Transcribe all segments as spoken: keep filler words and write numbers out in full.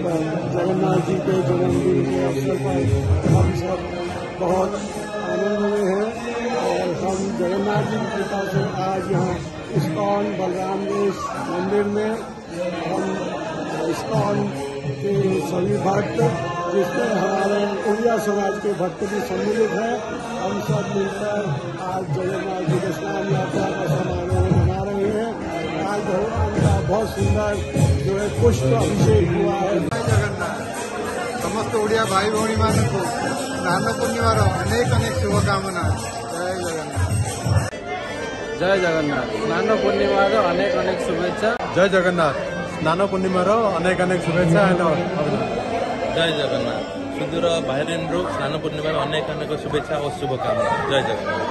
जगन्नाथ जी के जन्मदिन के अवसर पर हम सब बहुत आनंद में हैं और हम जगन्नाथ जी की कृपा से आज यहाँ इस्कॉन बलराम देश मंदिर में हम इस्कॉन के सभी भक्त जिसमें हमारे उड़िया समाज के भक्त भी सम्मिलित हैं, हम सब मिलकर आज जगन्नाथ जी के स्नान यात्रा का समारोह मना रहे हैं। आज भगवान का बहुत सुंदर जो है पुष्प अभिषेक हुआ है। जगन्नाथ समस्त ओडिया भाई भौणी मान को स्नान पूर्णिमार अनेक अनेक शुभकामना। जय जगन्नाथ जय जगन्नाथ स्नान पूर्णिमार अनेक अनेक शुभेच्छा। जय जगन्नाथ स्नान पूर्णिमार अनेक अनेक शुभेच्छा। जय जगन्नाथ सुदूर बाहरीन रु स्नान पूर्णिमार अनेक अनेक शुभेच्छा और शुभकामना। जय Jagannath.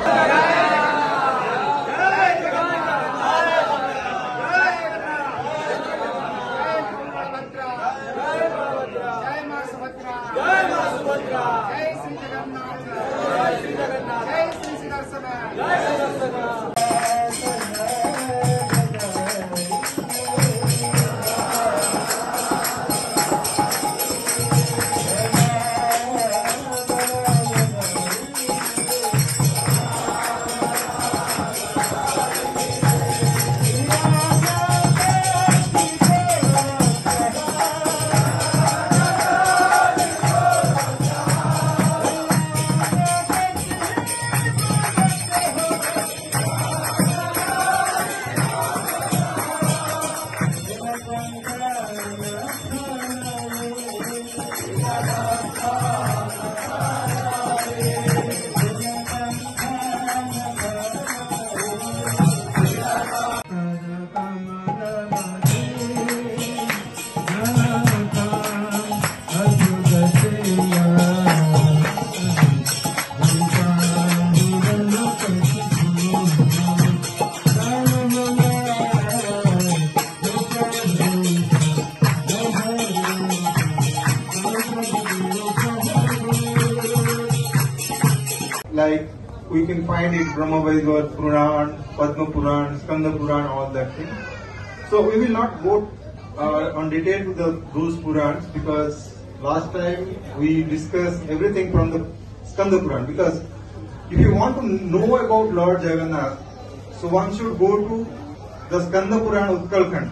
Like we can find it Brahma Vaidya Puran, Padma Puran, Skanda Puran, all that thing. So we will not go uh, on detail to the those Purans because last time we discussed everything from the Skanda Puran. Because if you want to know about Lord Jagannath, so one should go to the Skanda Puran Utkalkhand.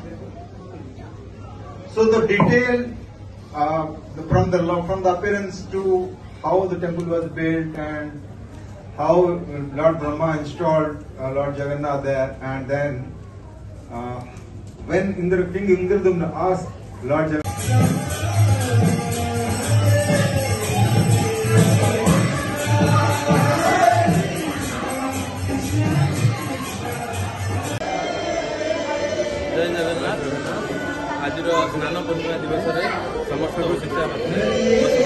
So the detail uh, the, from the from the appearance to how the temple was built and how Lord Brahma installed uh, Lord Jagannath there, and then uh, when Indra, King Indradumna asked Lord Jagannath. जय जगन्नाथ आज स्नान पूर्णिमा दिवस में समस्त शिक्षा